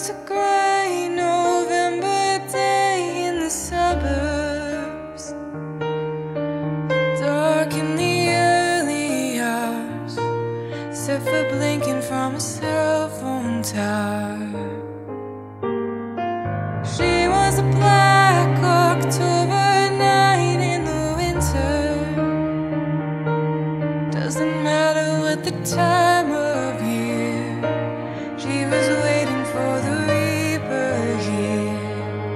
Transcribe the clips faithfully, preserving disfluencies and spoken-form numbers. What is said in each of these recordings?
was a gray November day in the suburbs, dark in the early hours, except for blinking from a cell phone tower. She was a black October night in the winter. Doesn't matter what the time of year, she was waiting for the reaper here.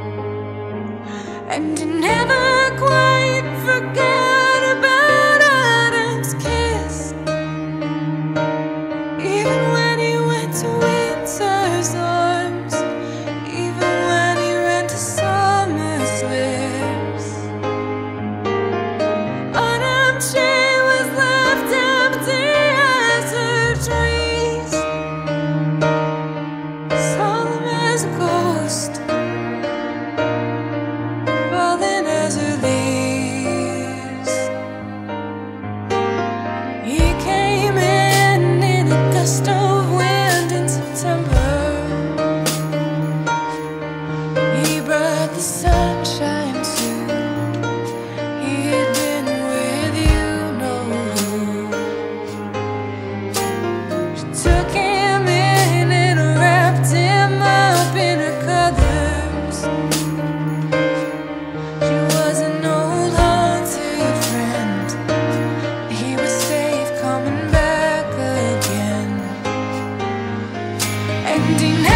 And you never quite forget about Adam's kiss, even when he went to winter's arms, even when he ran to summer's lips. Autumn's shade was left empty as her trees, solemn as a ghost, falling as her leaves. He came in in a gust of wind in September. He brought the sunshine too. He had been with you know who. She took him in and wrapped him up in her colors. She was an old haunted friend. He was safe coming back again. And he never